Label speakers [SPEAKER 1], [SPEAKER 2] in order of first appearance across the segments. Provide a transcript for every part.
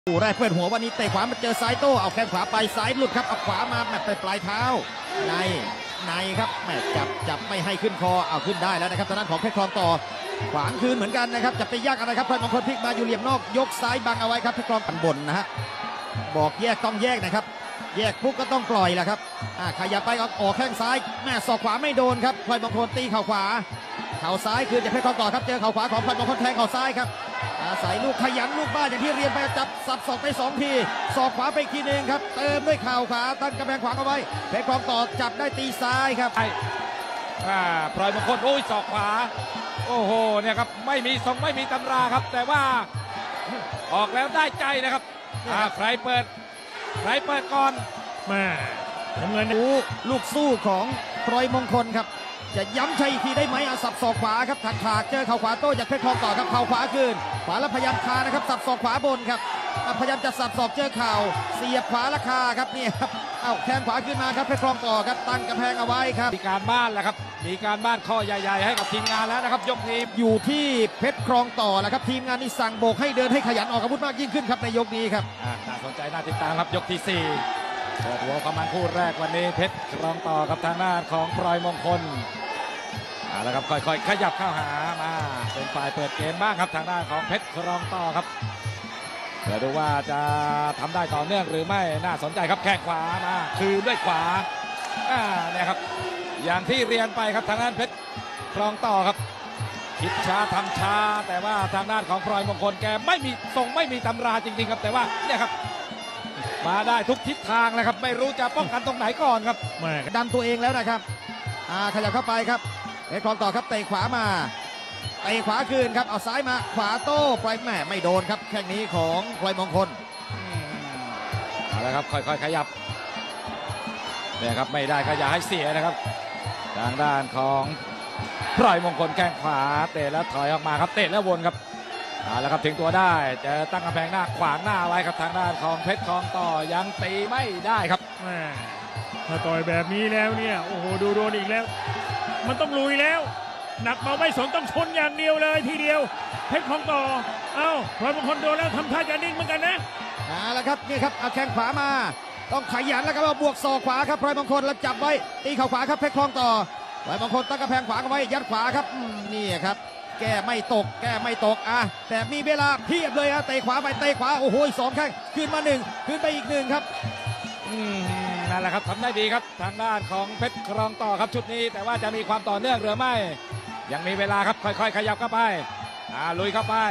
[SPEAKER 1] คู่แรกเปิดหัววันนี้เตะขวามาเจอซ้ายโต้เอาแข้งขวาไปซ้ายหลุดครับเอาขวามาแบบปลายเท้าในครับแม่จับไม่ให้ขึ้นคอเอาขึ้นได้แล้วนะครับทางด้านของเพชรคลองต่อขวางคืนเหมือนกันนะครับจะไปยากอะไรครับพลอยมงคลพลิกมาอยู่เหลี่ยมนอกยกซ้ายบังเอาไว้ครับเพชรคลองกันบนนะฮะบอกแยกต้องแยกนะครับแยกปุ๊บก็ต้องปล่อยแหละครับขยับไปออกแข้งซ้ายแม่ศอกขวาไม่โดนครับพลอยมงคลตีเข่าขวาเข่าซ้ายคืนจากเพชรคลองต่อครับเจอเข่าขวาของพลอยมงคลแทงเข่าซ้ายครับอาศัยลูกขยันลูกบ้านอย่างที่เรียนไปจับสับศอกไป2ทีศอกขวาไปอีกทีนึงครับเติมด้วยเข่าขวาตั้งกำแพงขวางเอาไว้เพชรคลองต่อจับได้ตีซ้ายครับ
[SPEAKER 2] พลอยมงคลโอ้ยศอกขวาโอ้โหเนี่ยครับไม่มีทรงไม่มีตำราครับแต่ว่าออกแล้วได้ใจนะครับใครเปิดก่อน
[SPEAKER 1] มาน้ำเงินลูกสู้ของพลอยมงคลครับจะย้ำชัยอีกทีได้ไหมสับศอกขวาครับถักเจอเข่าขวาโต้จากเพชรคลองต่อครับเข่าขวาคืนขวาแล้วพยายามคานะครับสับศอกขวาบนครับพยายามจะสับศอกเจอเข่าเสียบขวาราคาครับนี่ครับเอาแข้งขวาขึ้นมาครับเพชรคลองต่อครับตั้งกำแพงเอาไว้ครับ
[SPEAKER 2] มีการบ้านแล้วครับมีการบ้านข้อใหญ่ๆให้กับทีมงานแล้วนะครับยกนี้
[SPEAKER 1] อยู่ที่เพชรคลองต่อแล้วครับทีมงานนี่สั่งโบกให้เดินให้ขยันออกอาวุธมากยิ่งขึ้นครับในยกนี้ครับ
[SPEAKER 2] น่าสนใจน่าติดตามครับยกที่4เปิดหัวประมาณคู่แรกวันนี้เพชรคลองต่อกับทางหน้าของพลอยมงคลแล้วครับค่อยๆขยับเข้าหามาเป็นฝ่ายเปิดเกมบ้างครับทางด้านของเพชรคลองต่อครับเดี๋ยวดูว่าจะทำได้ต่อเนื่องหรือไม่น่าสนใจครับแข้งขวามาคือด้วยขวาเนี่ยครับอย่างที่เรียนไปครับทางด้านเพชรคลองต่อครับคิดช้าทำช้าแต่ว่าทางด้านของพลอยมงคลแกไม่มีทรงไม่มีตำราจริงๆครับแต่ว่าเนี่ยครับมาได้ทุกทิศทางเลยครับไม่รู้จะป้องกันตรงไหนก่อนครับ
[SPEAKER 1] ดันตัวเองแล้วนะครับขยับเข้าไปครับเพชรคลองต่อครับเตะขวามาเตะขวาคืนครับเอาซ้ายมาขวาโต้ปล่อยแม่ไม่โดนครับแข้งนี้ของพลอยมงคล
[SPEAKER 2] เอาละครับค่อยๆขยับเนี่ยครับไม่ได้ก็อย่าให้เสียนะครับทางด้านของพลอยมงคลแข้งขวาเตะแล้วถอยออกมาครับเตะแล้ววนครับเอาละครับถึงตัวได้จะตั้งกำแพงหน้าขวางหน้าไว้ครับทางด้านของเพชรคลองต่อยังตีไม่ได้ครับ
[SPEAKER 3] ถ้าต่อยแบบนี้แล้วเนี่ยโอ้โหดูโดนอีกแล้วมันต้องลุยแล้วหนักเบาไม่สนต้องชนอย่างเดียวเลยทีเดียวเพชรคลองต่อพลอยมงคลโดนแล้วทำท่าจะนิ่งเหมือนกันนะ
[SPEAKER 1] แล้วครับนี่ครับเอาแข้งขวามาต้องขยันแล้วครับบวกศอกขวาครับพลอยมงคลแล้วจับไว้ตีเข่าขวาครับเพชรคลองต่อพลอยมงคลตั้งกระแพงขวาเอาไว้ยัดขวาครับนี่ครับแก้ไม่ตกแต่มีเวลาเพียบเลยเตะขวาไปเตะขวาโอ้โห2แข้งขึ้นมา1ขึ้นไปอีก1ครับ
[SPEAKER 2] นั่นแหละครับทำได้ดีครับทางด้านของเพชรคลองต่อครับชุดนี้แต่ว่าจะมีความต่อเนื่องหรือไม่ยังมีเวลาครับค่อยๆขยับเข้าไปลุยเข้าไป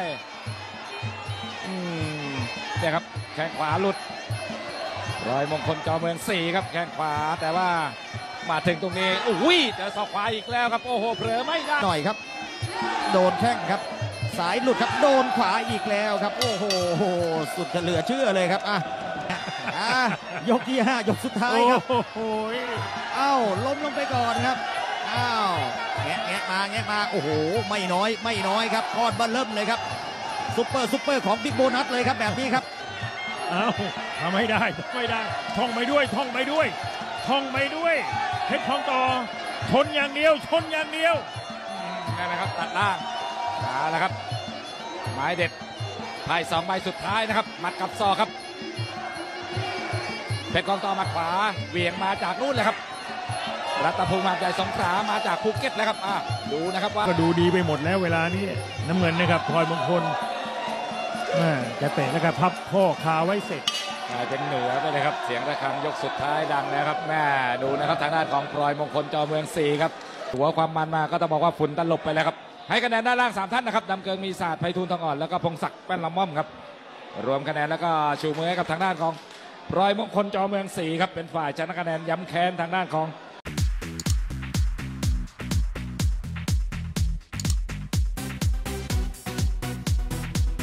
[SPEAKER 2] เนี่ยครับแข้งขวาหลุดรอยมงคลจอเมือง4ครับแข้งขวาแต่ว่ามาถึงตรงนี้อุ้ยเจอศอกขวาอีกแล้วครับโอ้โหเผลอไม่ได้
[SPEAKER 1] หน่อยครับโดนแข้งครับสายหลุดครับโดนขวาอีกแล้วครับโอ้โหสุดจะเหลือเชื่อเลยครับยกที่5ยกสุดท้ายครับล้มลงไปก่อนครับแงะมาโอ้โหไม่น้อยครับก้อนบัลเริ่มเลยครับซุปเปอร์ของบิ๊กโบนัสเลยครับแบบนี้ครับ
[SPEAKER 3] ทำไม่ได้ท่องไปด้วยเพชรคลองต่อชนอย่างเดียว
[SPEAKER 2] นั่นแหละครับตัดล่างแล้วครับหมายเด็ดไพ่2ใบสุดท้ายนะครับหมัดกับศอกครับเพชรคลองต่อมาขวาเวียงมาจากนู่นเลยครับรัตภูมิหาดใหญ่สงขลามาจากภูเก็ตแล้วครับดูนะครับว่า
[SPEAKER 3] ก็ดูดีไปหมดแล้วเวลานี้น้ำเงินนะครับพลอยมงคลจะเตะแล้วก็พับข้อคาไว้เสร็จ
[SPEAKER 2] กลายเป็นเหนือไปเลยครับเสียงระฆังยกสุดท้ายดังแล้วครับแม่ดูนะครับทางด้านของพลอยมงคลจอเมือง4ครับหัวความมันมาก็ต้องบอกว่าฝุ่นตลบไปแล้วครับให้คะแนนด้านล่าง3ท่านนะครับดำเกิงมีศาสตร์ไพฑูรย์ทองอ่อนแล้วก็พงศักดิ์แป้นละม่อมครับรวมคะแนนแล้วก็ชูมือให้กับทางด้านของพลอยมงคลจอเมือง4ครับเป็นฝ่ายชนะคะแนนย้ำแค้นทางด้านของ